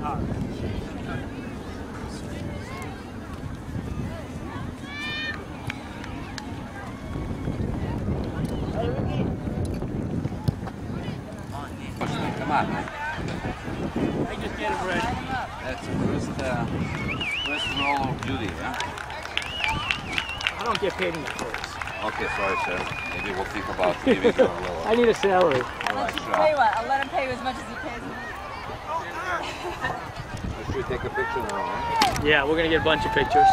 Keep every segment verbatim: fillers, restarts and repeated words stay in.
Come on. I just get him ready. That's the first, uh, first roll of duty, huh? I don't get paid in the first. Okay, sorry, sir. Maybe we'll think about giving you a little. I need a salary. All right, sure. Tell you what, I'll let him pay you as much as he pays me. Should we take a picture now, huh? Yeah, we're gonna get a bunch of pictures.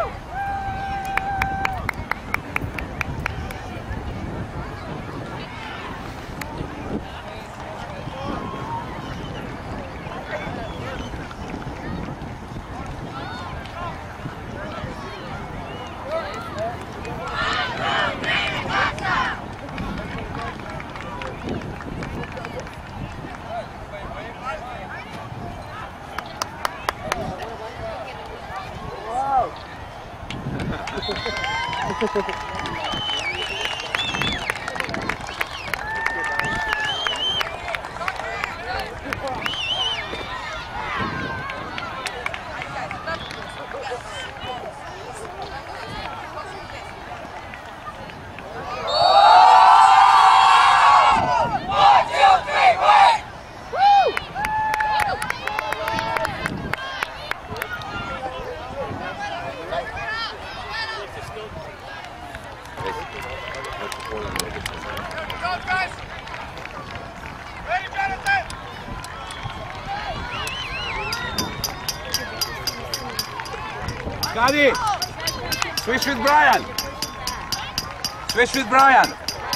Scotty! Switch with Brian! Switch with Brian!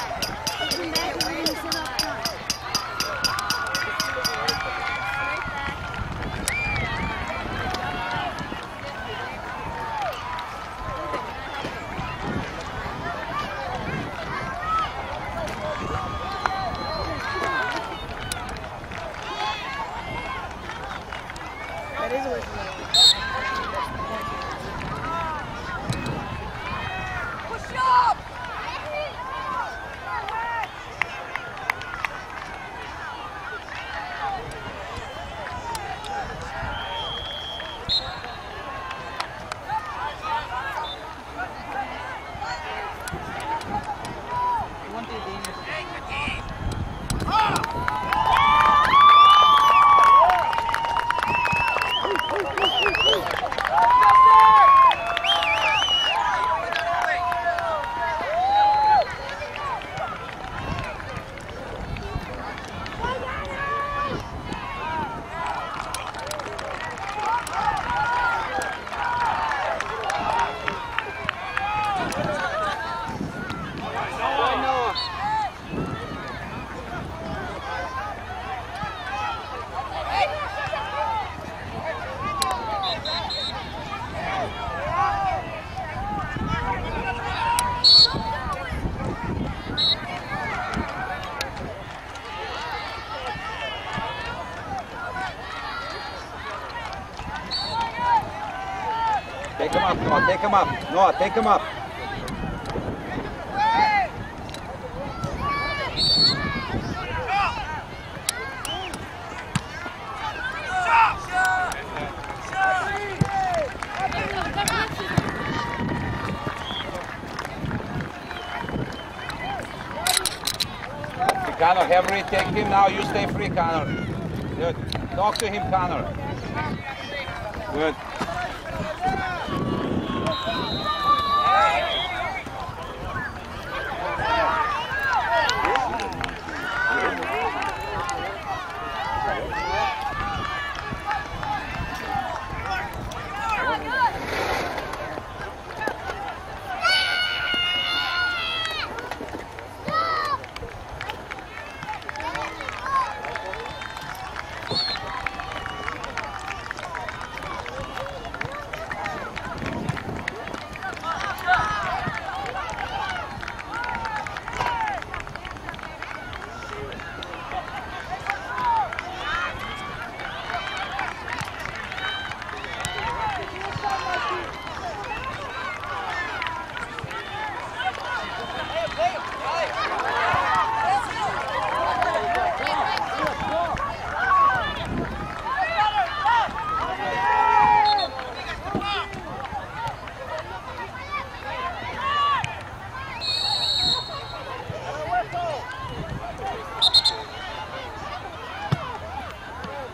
Take him up, Noah, take him up. Noah, take him up. Connor, Henry, take him now. You stay free, Connor. Good. Talk to him, Connor. Good.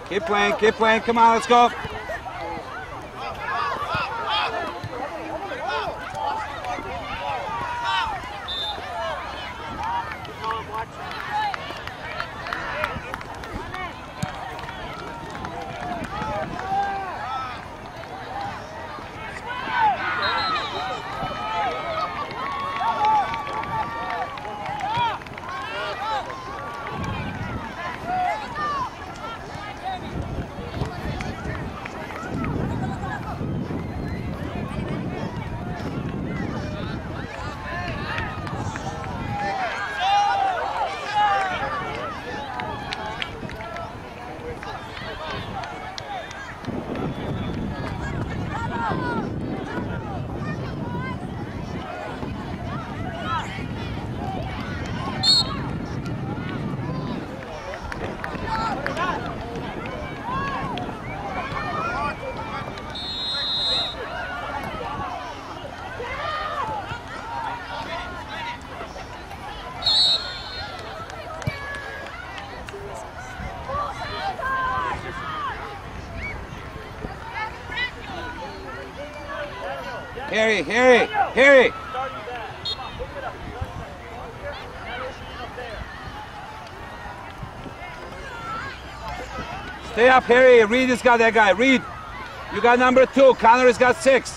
Keep playing, keep playing. Come on, let's go. Harry, Harry, Harry. Stay up, Harry. Reed has got that guy. Reed, you got number two. Connor has got six.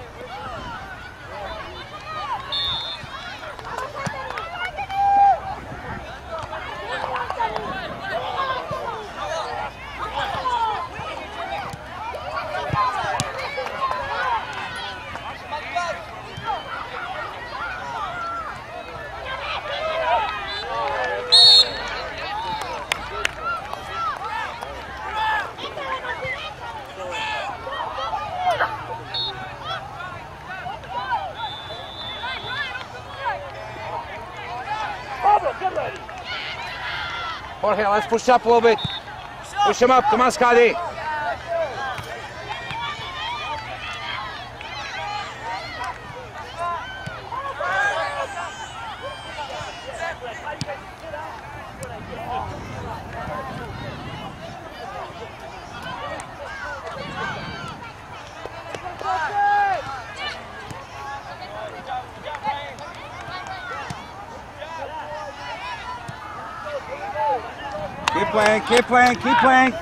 Jorge, let's push up a little bit. Push him up. Come on, Scotty. Keep playing, keep playing, keep playing.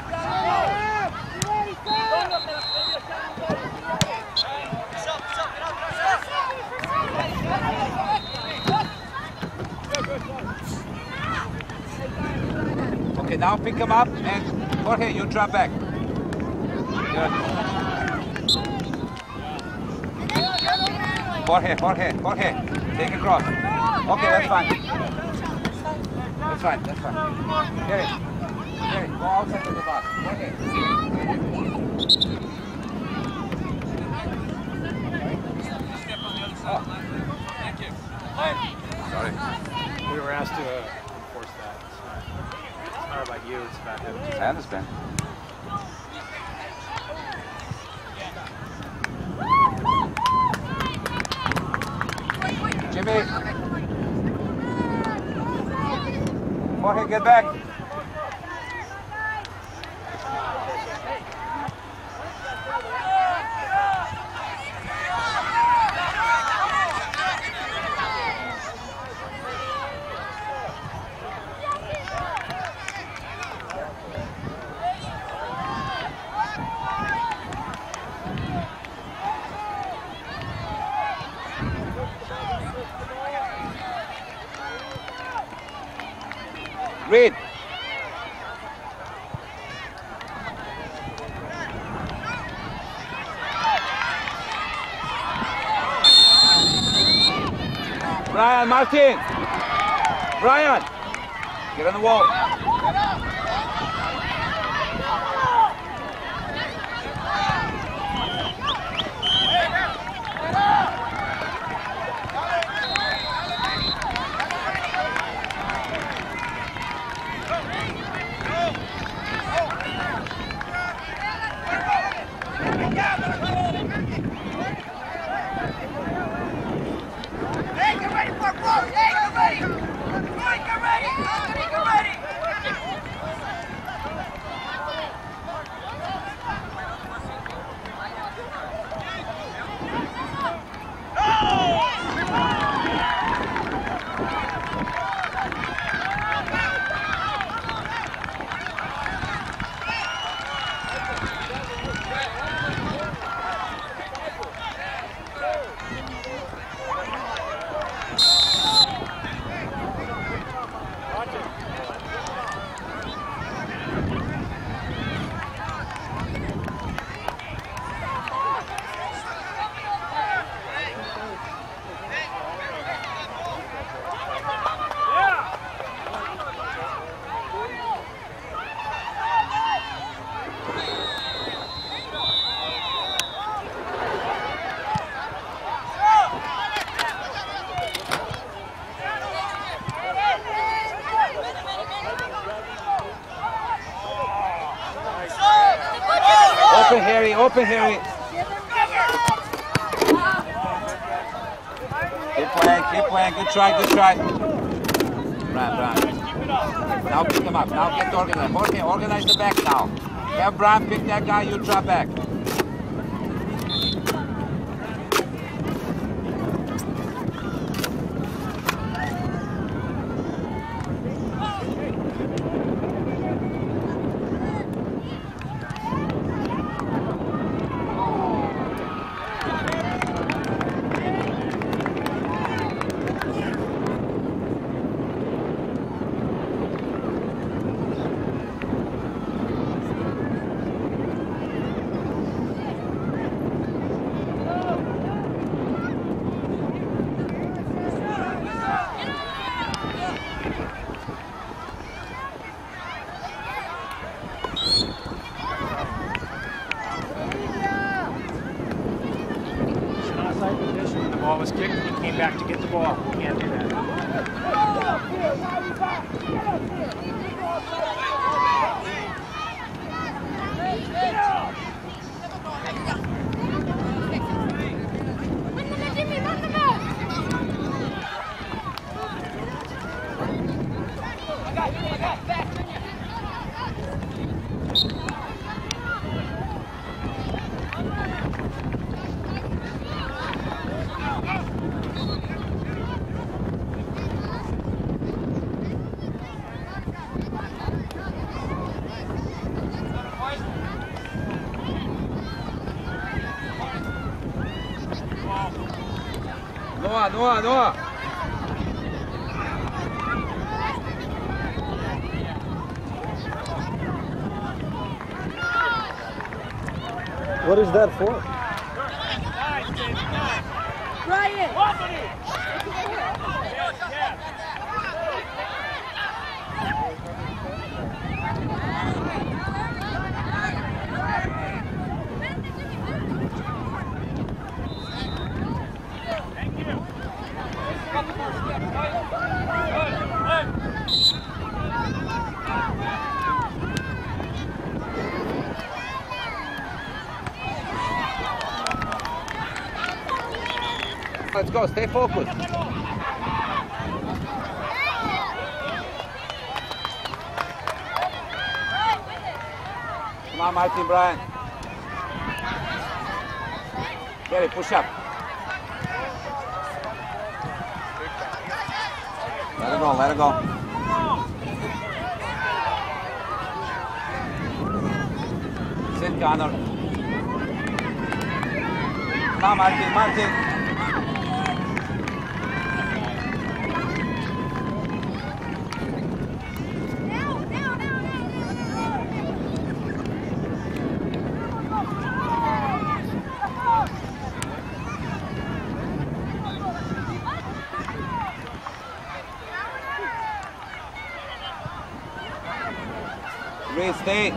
Okay, now pick him up and Jorge, you drop back. Good. Jorge, Jorge, Jorge, take across. Okay, that's fine. That's fine, that's fine. Gary, Gary, go outside of the box. Okay. Oh. Thank you. Sorry. We were asked to uh, enforce that. It's not about you, it's about him. I understand. Jimmy. Jorge, get back. Reed. Brian, Martin. Brian, get on the wall. open, Harry. Keep playing, keep playing. Good try, good try. Brian, Brian. Now pick him up. Now get organized. Okay, organize the back now. Have Brian pick that guy, you drop back. When the ball was kicked, he came back to get the ball. You can't do that. Noah, Noah, Noah. What is that for? Ryan! Let's go, stay focused. Come on, Martin, Brian. Get it, push up. Let it go, let it go. Sit, Connor. Come on, Martin, Martin. Great, stay.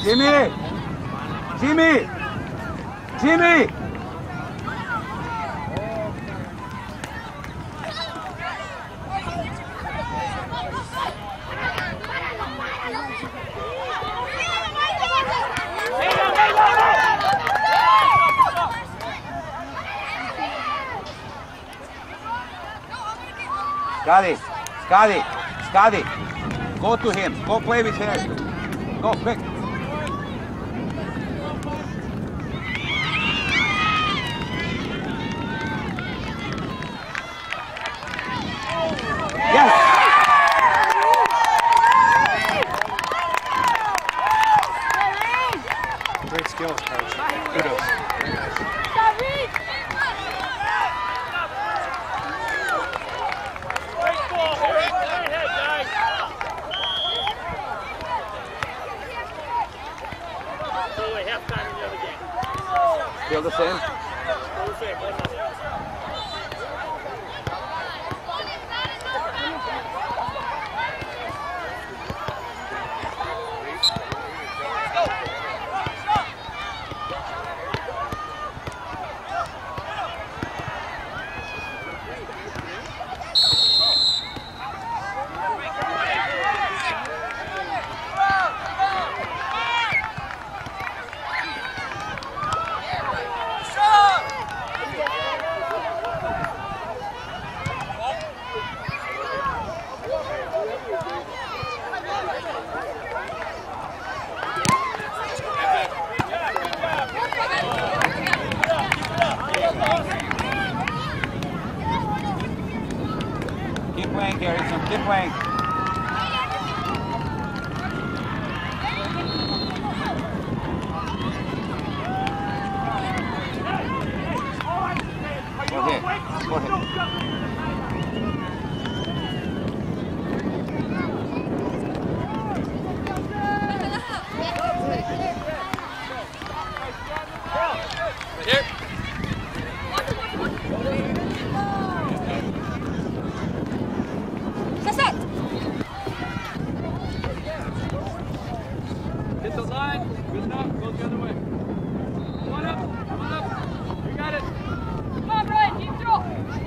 Jimmy! Jimmy! Jimmy! Scotty, Scotty, Scotty, go to him. Go play with him. Go quick. Yes. Great skills, coach. Kudos. Very nice. Feel the same? Keep playing, Garrison. Keep playing. Go ahead. Go ahead. Hit the line. Good enough. Go the other way. Come on up. Come on up. You got it. Come on, Brian. Keep through.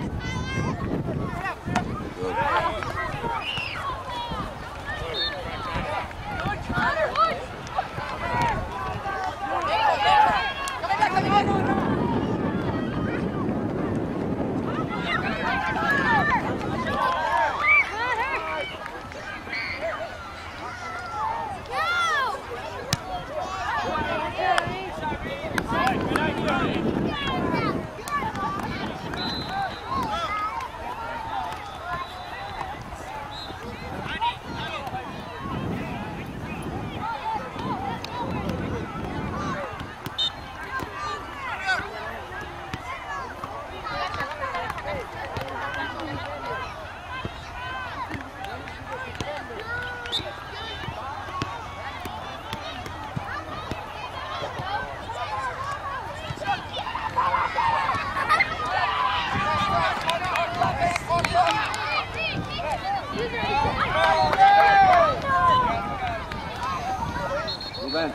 Ruben.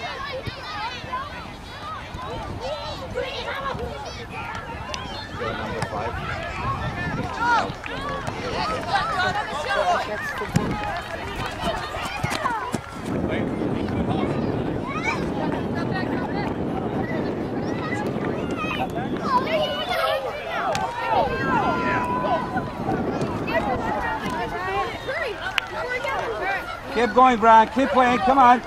Number five. Keep going, Brian. Keep playing. Come on.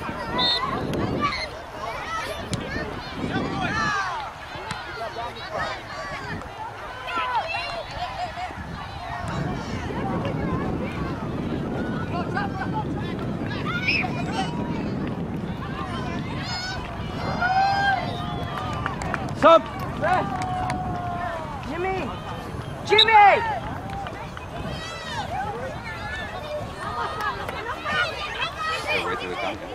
Sub. Jimmy! Jimmy! Right to the counter.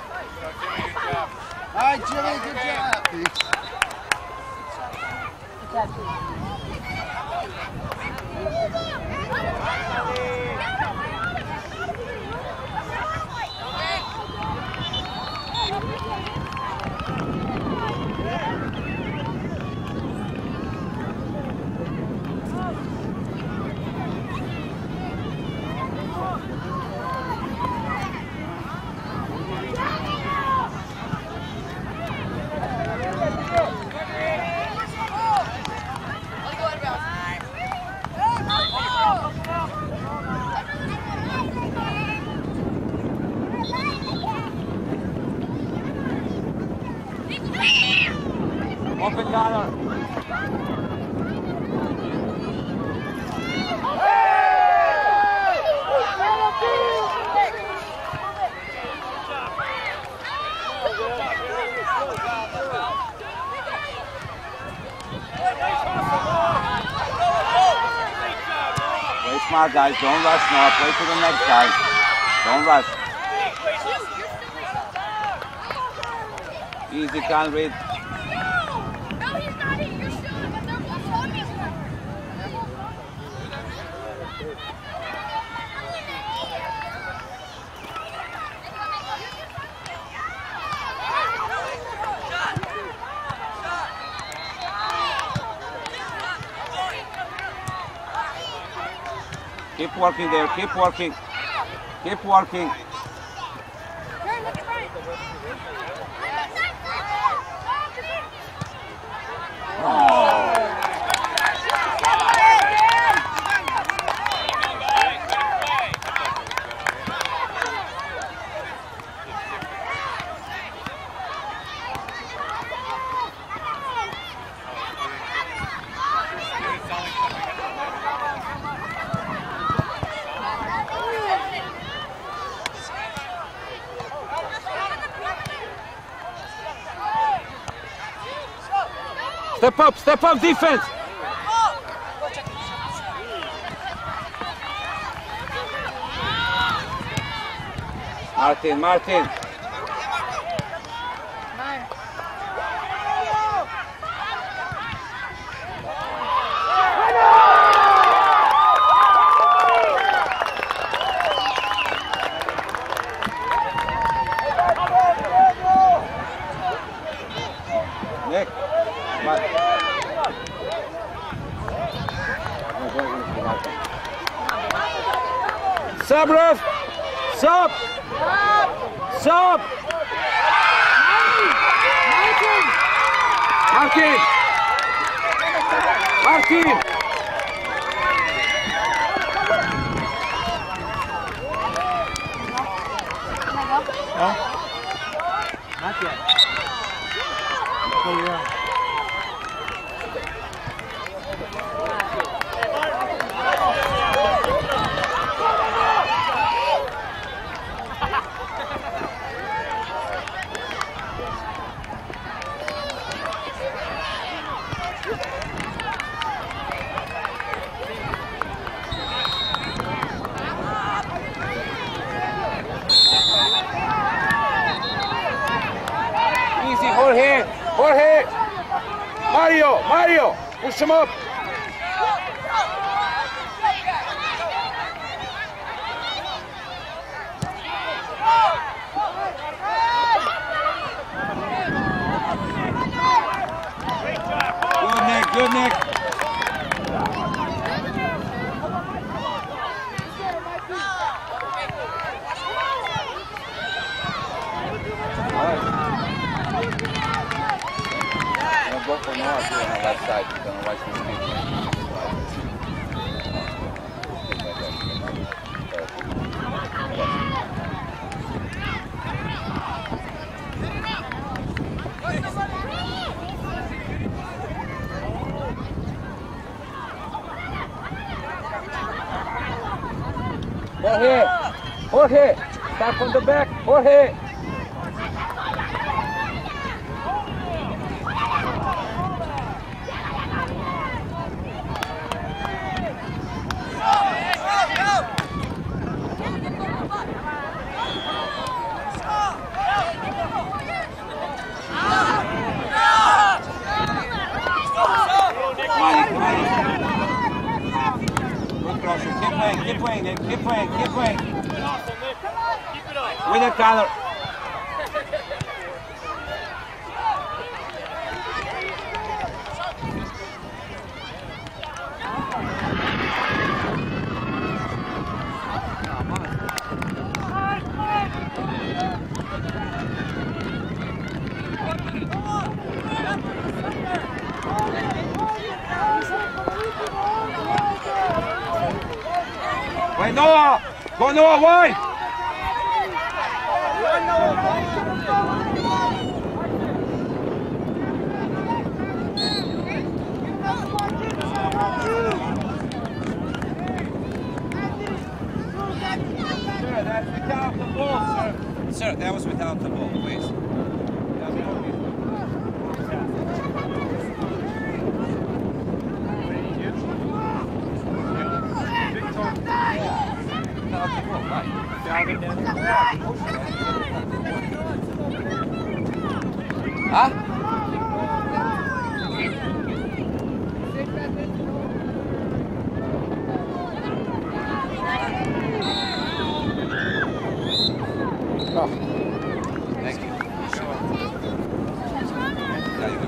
All right, Jimmy, good job. Open Connor. Play smart, guys. Don't rush now. Play to the next guy. Don't rush. Easy, can't read. Keep working there, keep working, keep working. Oh. Step up, step up defense. Martin, Martin. Nick. Sub, ref! Sub! Sub! Martin! Martin! Huh? Not yet. Oh, yeah. Jorge! Jorge! Mario! Mario! Push him up! Good, Nick. Good, Nick. Go for more here on the left side. You're gonna watch this video. Jorge! Jorge! Start from the back! Jorge! Keep playing, keep playing. Keep it up. With it, Tyler. Wait, Noah! Go Noah, wide! Sir, that's without the ball, sir. Sir, that was without the ball, please. Huh? Oh. Thank you. There you go.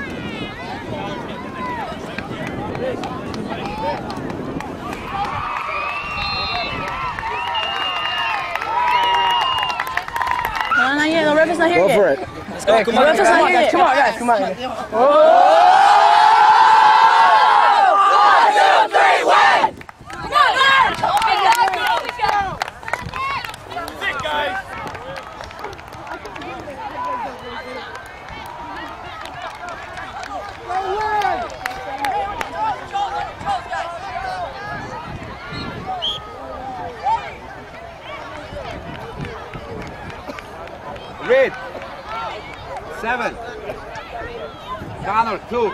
No, not yet. The ref is not here Go yet. for it. Let's go. Come on, the ref is not here yet. Come on, guys. Come on. One, two, three, win! Come on, guys! Go, Sit, guys. Reed. Seven. Connor, two.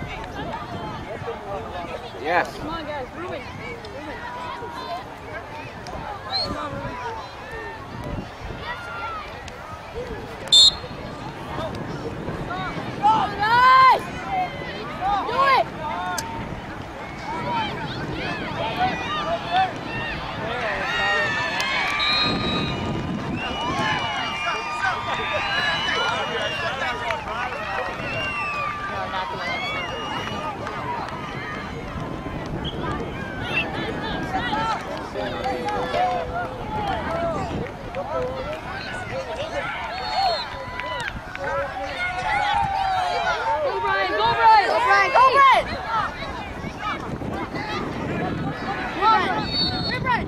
Yes. Come on, guys. Ruben. Go, guys! Do it! Go, Brian! Go, Brian! Go, Brian! Go, Brian! Come on, Brian! Brian!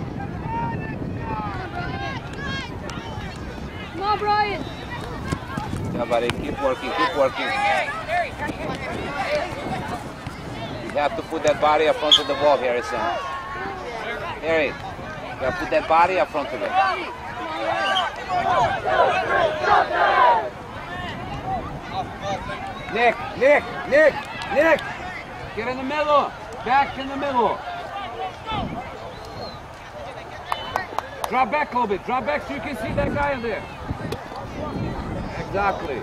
Come on, Brian! Yeah, buddy, keep working, keep working. You have to put that body up front of the ball, Harrison. Harry, you have to put that body up front of it. Nick, Nick, Nick, Nick! Get in the middle! Back in the middle! Drop back a little bit, drop back so you can see that guy in there. Exactly.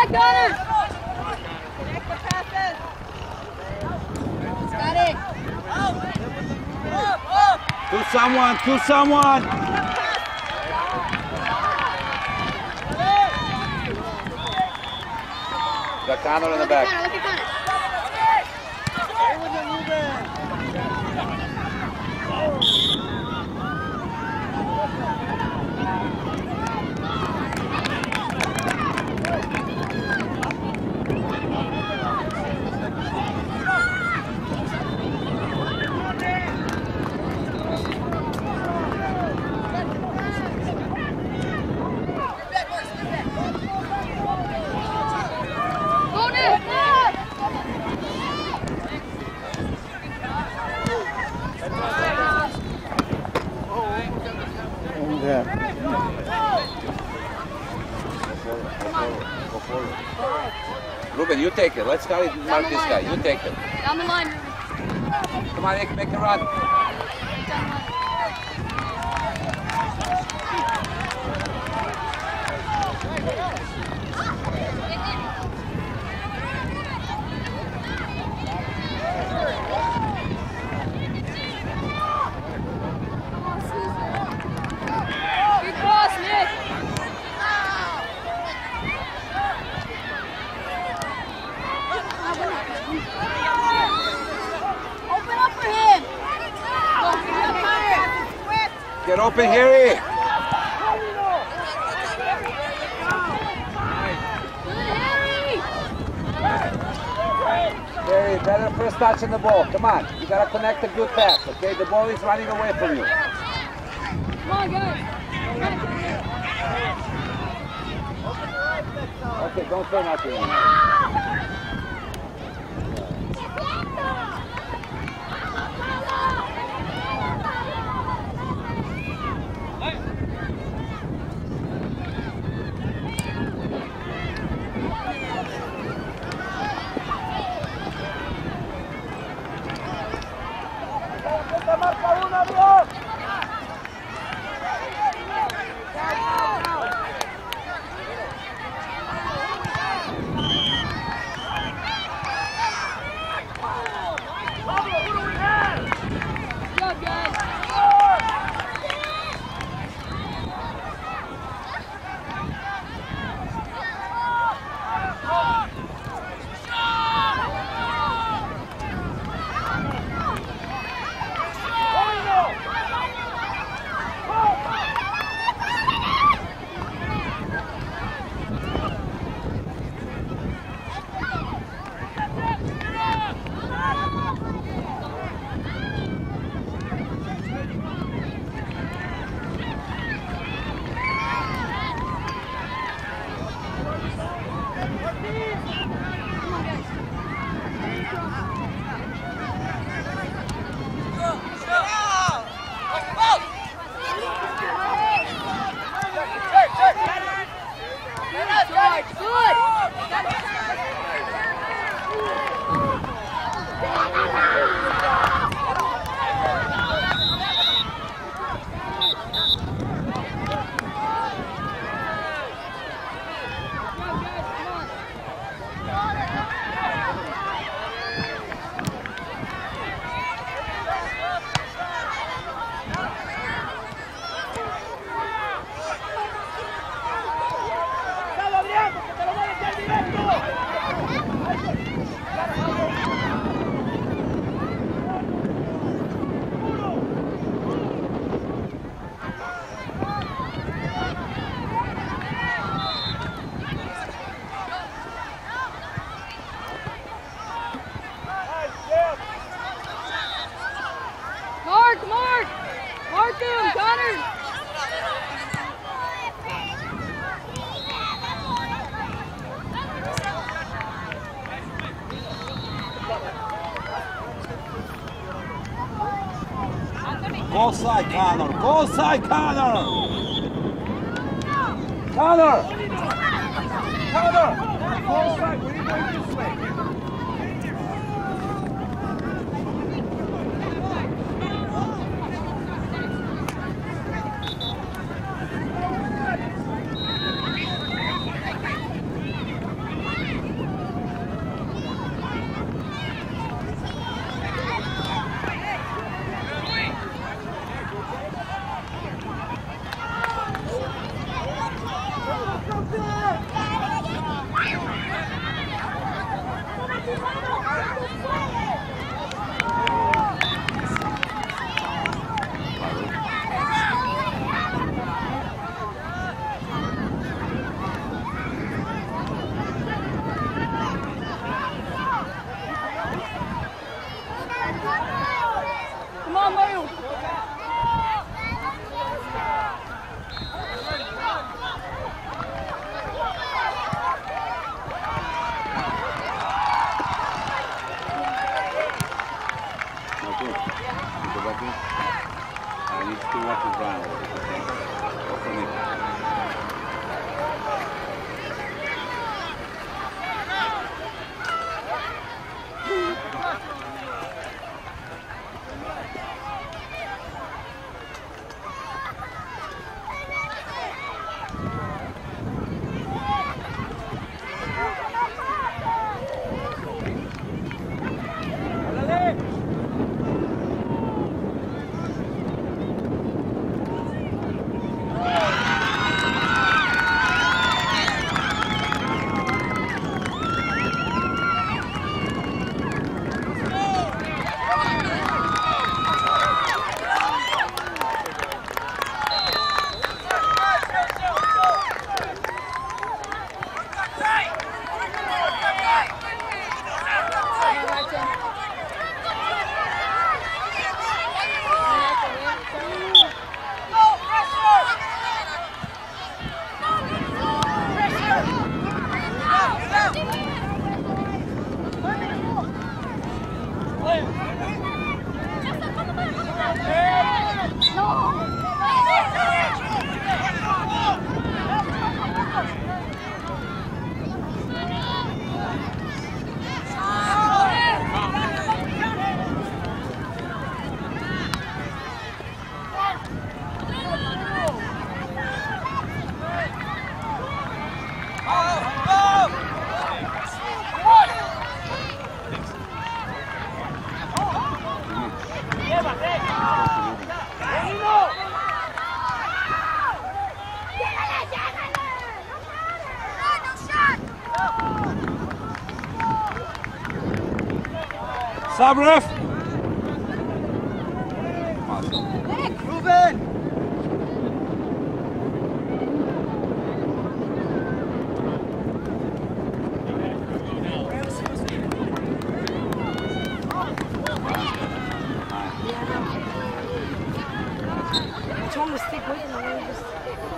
Connor! Connect the passes! Got it! Up, up! To someone, to someone! Got Connor in the back. Look at Connor. Ruben, you take it. Let's try to mark this guy. You take it. Down the line, Ruben. Come on, Nick, make a run. Good cross, Nick. Open up for him. Go, get up higher. Get open, Harry. Good, Harry. Harry, better first touch on the ball. Come on. You got to connect a good pass, okay? The ball is running away from you. Come on, guys. Okay, don't say nothing. Mark, Mark! Mark him, Connor! Go side, Connor. Go side, Connor. Connor. Connor. Go side. What are you going this way? Sub ref. Move in. I told him to stick with him and then just...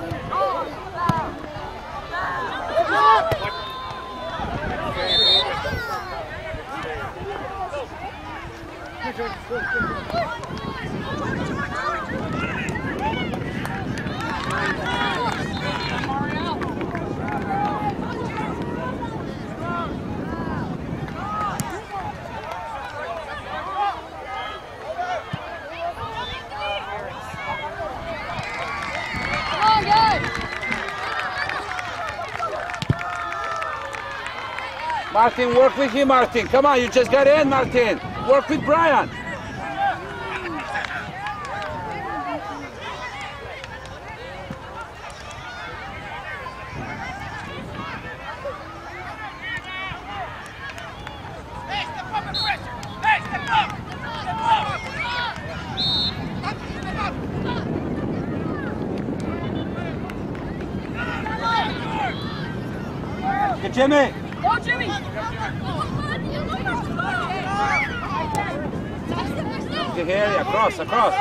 Martin, work with him, Martin. Come on, you just got in, Martin. Work with Brian. Good, Jimmy. Go, Jimmy! Good here, across, across.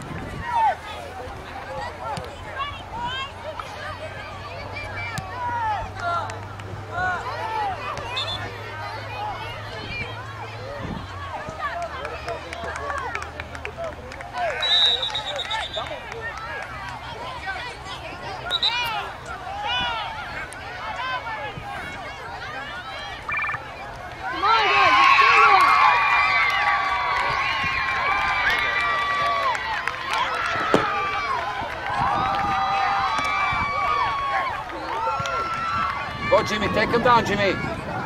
Go, Jimmy, take him down, Jimmy.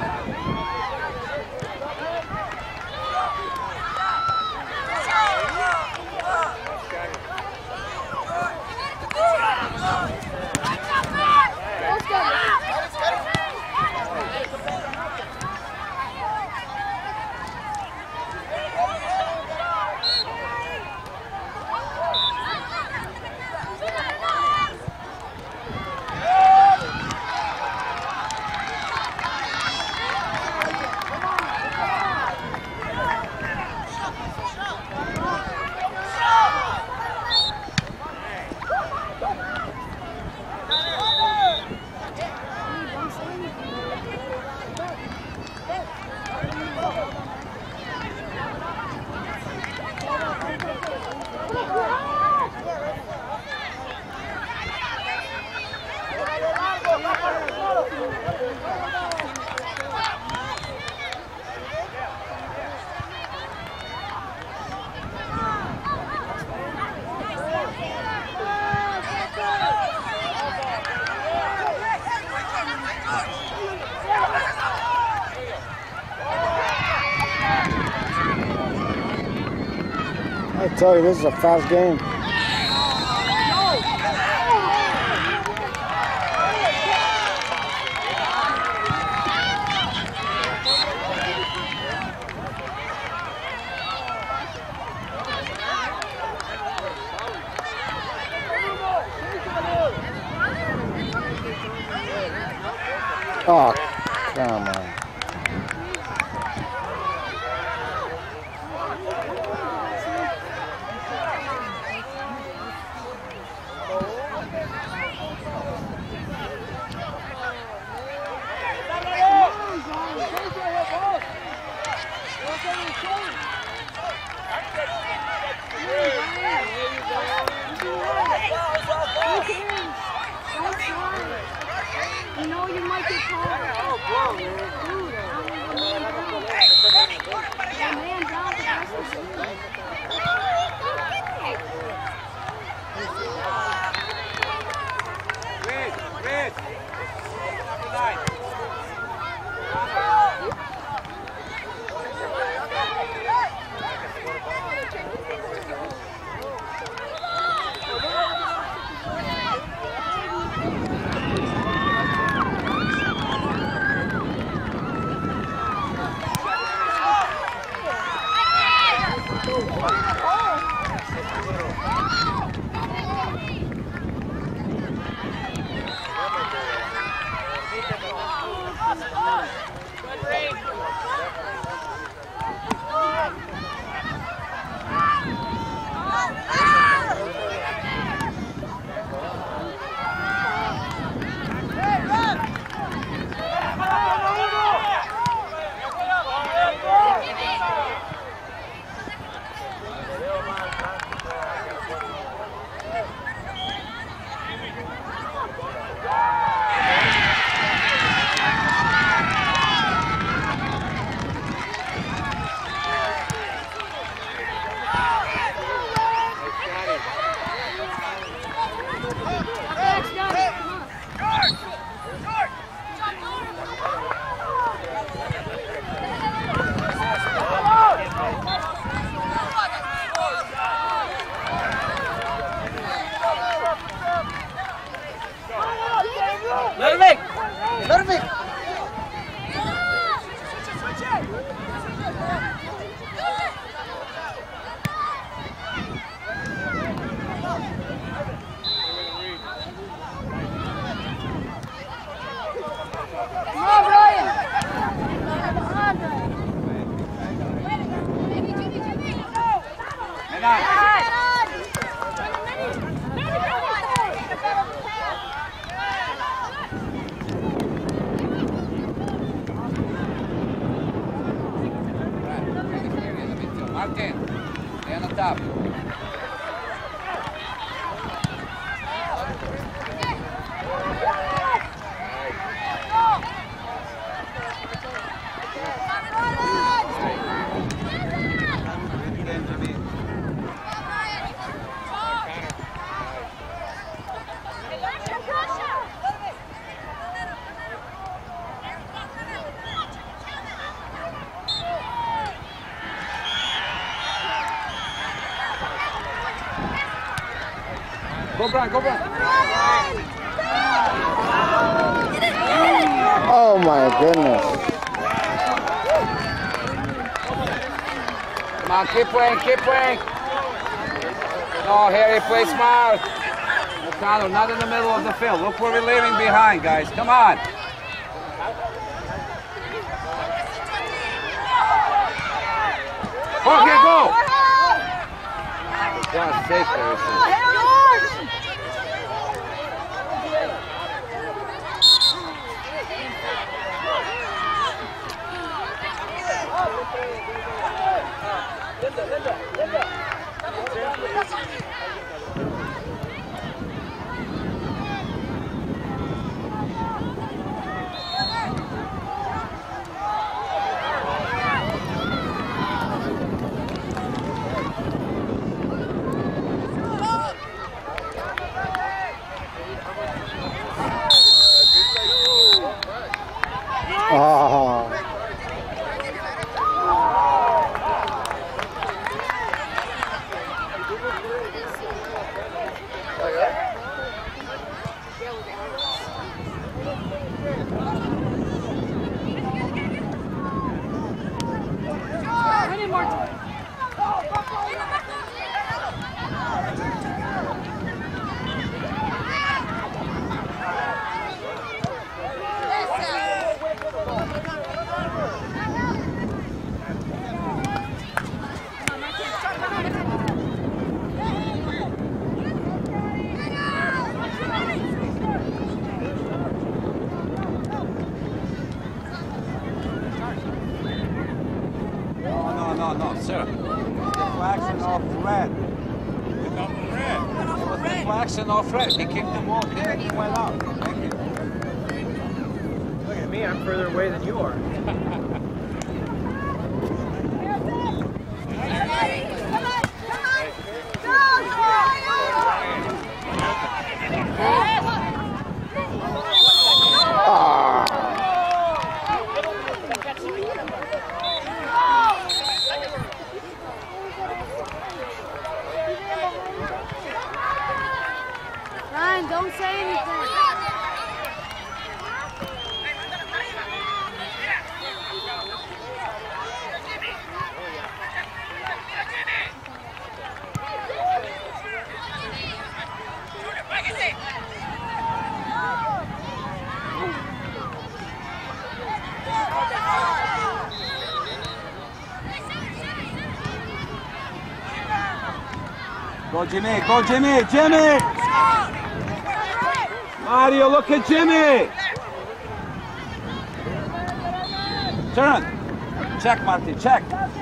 I tell you, this is a fast game. Oh, come on. You know you might get called. Oh, bro, man. Dude, that man down the rest of the season. Red, red. Number nine. Perfect. Come on, Brian. Come on, Brian. And on. Martin, stay on the top. Go, Brian, go, Brian. Oh my goodness. Come on, keep playing, keep playing. No, Harry, play smart. O'Connor, not in the middle of the field. Look where we're leaving behind, guys. Come on. Okay, go. For God's sake, Harrison. Oh. No, no, no, sir. Deflection off red. Red. It was deflection off red. He kicked the ball there and he went out. Thank you. Look at me, I'm further away than you are. Ryan, don't say anything. Go, Jimmy. Go, Jimmy. Jimmy! Mario, look at Jimmy! Turn. Check, Martin. Check.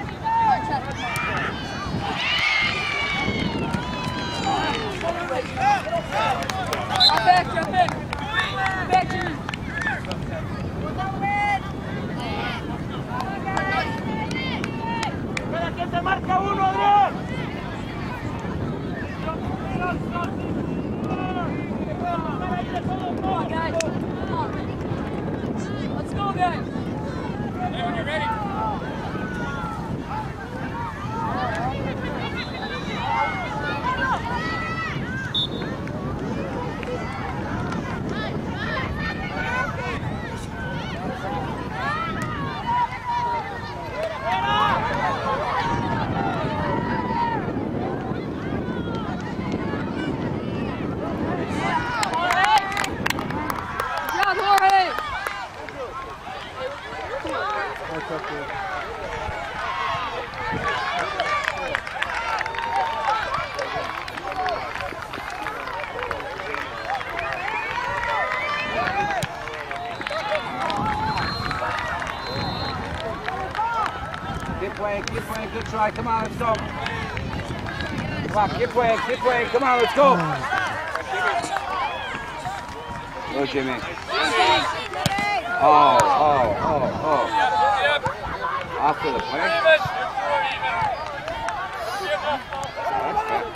Back, jump in. Back, Jimmy. ¡Que te marca uno, Adrián! Come on, guys. Come on. Let's go, guys. Hey, when you're ready. Keep playing, keep playing, good try. Come on, let's go. Come on, keep playing, keep playing. Come on, let's go. Go, Jimmy. Oh, oh, oh, oh. After the play. That's good.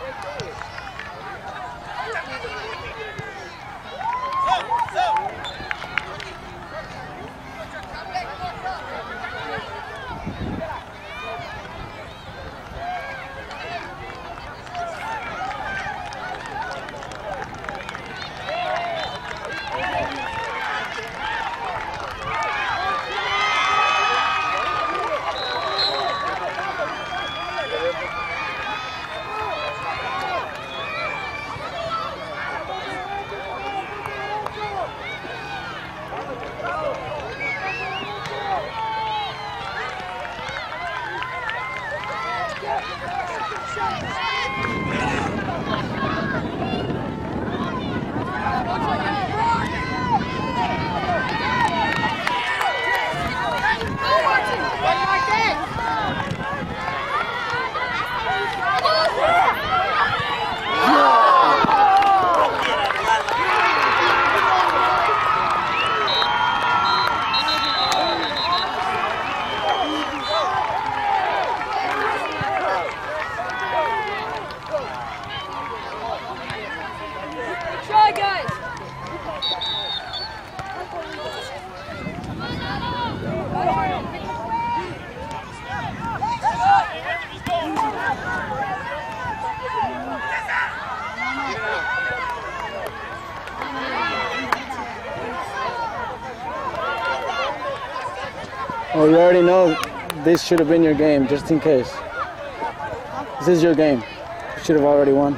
Oh, you already know this should have been your game, just in case. This is your game. You should have already won.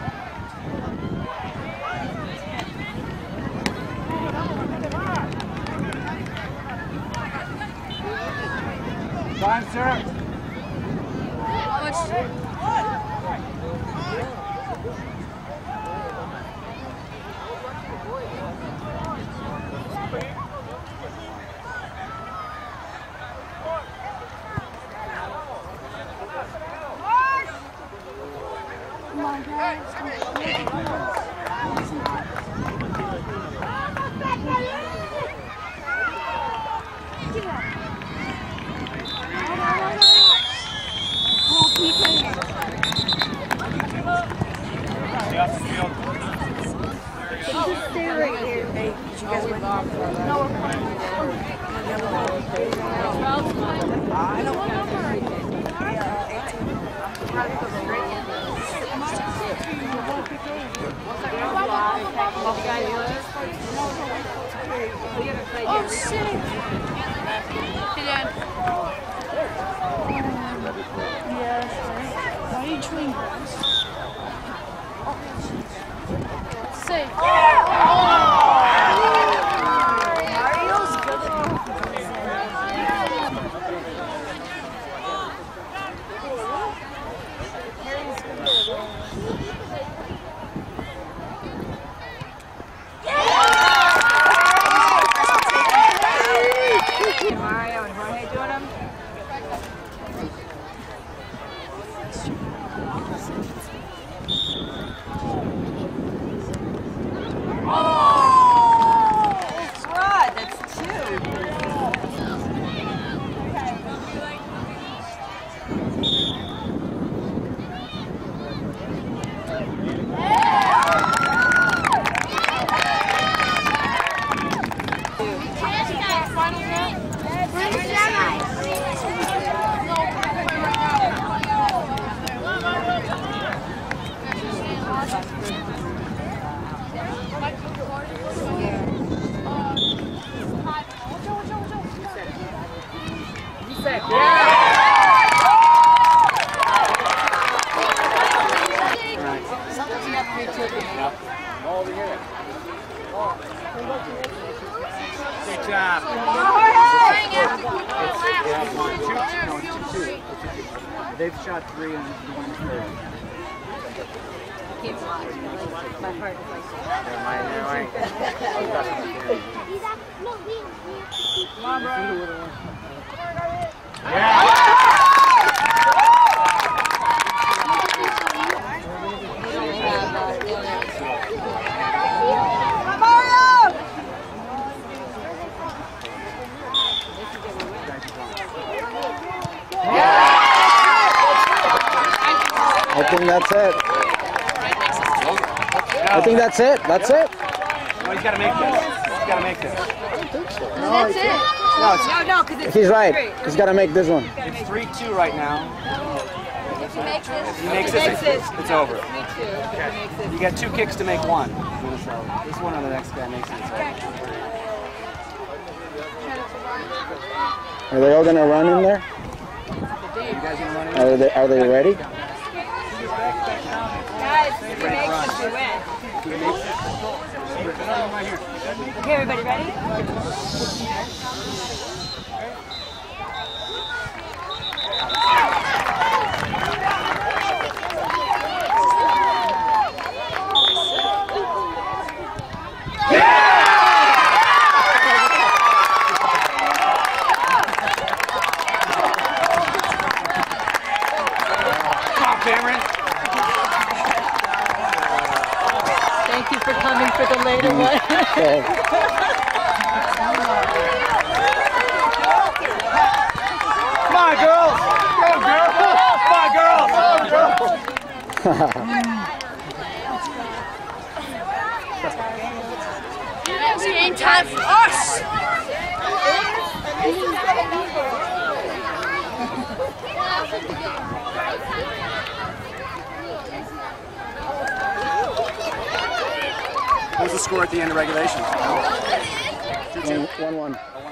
Time, sir. Oh shit! Yes. Why are you chewing grass? Say. Mario's good Mario and Jorge doing them? Oh! Rod, that's two. Good job. Yeah, one, two, no, it's two, two. They've shot three and one is third. My heart is like. Never mind, never mind. I was about to say. Come on, bro. I think that's it. I think that's it. That's it. No, he's got to make this. He's got to make this. That's it. No, it's, No, no, because it's He's right. He's got to make this one. it's three two right now. If he makes this, If he makes if he this, makes it's, this, it's over. me too. If he makes this. You got two kicks to make one. So this one or the next guy makes it. It's over. Are they all gonna run in there? You guys gonna run in? Are they Are they ready? Guys, if he makes this, we win. Okay, everybody ready? Cameron. Thank you for coming for the later one. Okay. Come on, girls. Go, girls. Come on, girls. Come on, girls. It ain't time for us. What was the score at the end of regulation? One, one. one.